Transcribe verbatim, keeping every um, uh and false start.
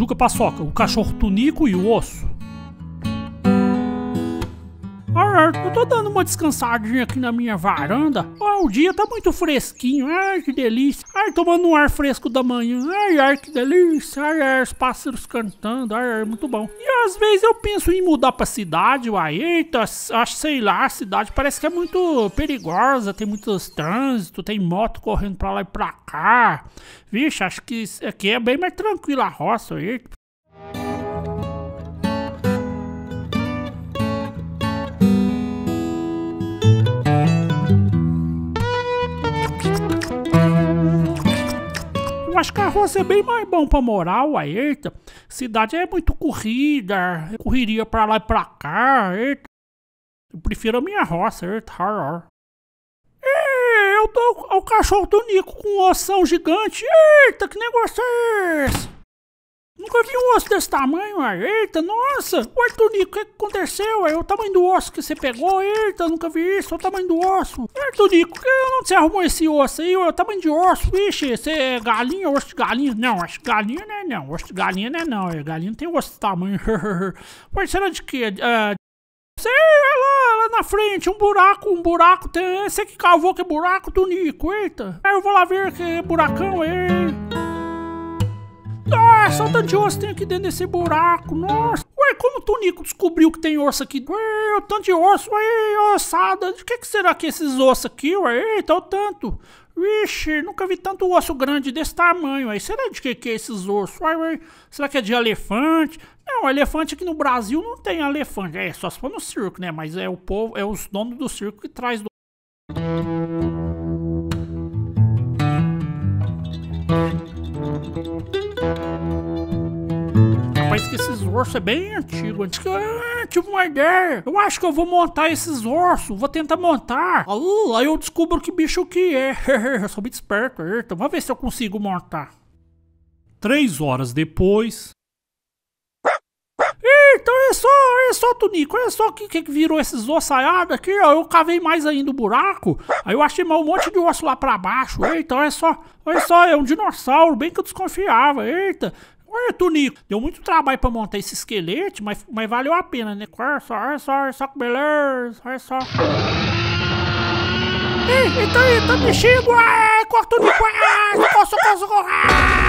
Juca Paçoca, o cachorro Tunico e o osso. Ah, eu tô dando uma descansadinha aqui na minha varanda. Ah, o dia tá muito fresquinho. Ai, que delícia. Ai, tomando um ar fresco da manhã. Ai, ai, que delícia. Ai, ai, os pássaros cantando. Ai, ai, muito bom. E às vezes eu penso em mudar pra cidade, uai. Eita, acho, sei lá, a cidade parece que é muito perigosa. Tem muitos trânsito, tem moto correndo pra lá e pra cá. Vixe, acho que aqui é bem mais tranquilo a roça. Eita. Eu acho que a roça é bem mais bom pra morar, uai, eita. Cidade é muito corrida, correria pra lá e pra cá, eita. Eu prefiro a minha roça, eita. É, eu tô o cachorro do Nico com um ossão gigante, eita, que negócio é esse? Nunca vi um osso desse tamanho, uai, eita, nossa. Uai, Tunico, o que, que aconteceu? É o tamanho do osso que você pegou, eita, nunca vi isso, é o tamanho do osso. Uai, Tunico, onde você arrumou esse osso aí? É o tamanho de osso, vixe, você é galinha, osso de galinha? Não, acho que galinha não é não, osso de galinha não é não, é, galinha não tem osso desse tamanho. Uai, será de quê? Uh, sei, olha lá, lá na frente, um buraco, um buraco, tem, você que cavou que buraco, Tunico, eita. Aí eu vou lá ver que buracão é. Nossa, olha o tanto de osso tem aqui dentro desse buraco, nossa. Ué, como o Tunico descobriu que tem osso aqui? Ué, o tanto de osso, ué, ossada. De que, que será que é esses ossos aqui, ué? Eita, o tanto. Vixe, nunca vi tanto osso grande desse tamanho, aí. Será de que que é esses ossos? Ué, ué, será que é de elefante? Não, elefante aqui no Brasil não tem elefante. É, só se for no circo, né? Mas é o povo, é os donos do circo que traz do... Parece que esses ossos é bem antigo. Antigo, ah, tive uma ideia. Eu acho que eu vou montar esses ossos. Vou tentar montar. Uh, aí eu descubro que bicho que é. Eu sou muito esperto. Eita, vamos ver se eu consigo montar. Três horas depois. Eita, olha só, olha só, Tunico. Olha só o que, que virou esses ossaiados aqui, ó. Eu cavei mais ainda o buraco. Aí eu achei um monte de osso lá pra baixo. Eita, olha só. Olha só, é um dinossauro. Bem que eu desconfiava. Eita. Olha, Tunico, deu muito trabalho pra montar esse esqueleto, mas, mas valeu a pena, né? Olha só, olha só, olha só que beleza, olha só. Ei, ele tá aí, tá mexendo, ai, corta o Tunico, ai, socorro, socorro, socorro, ai.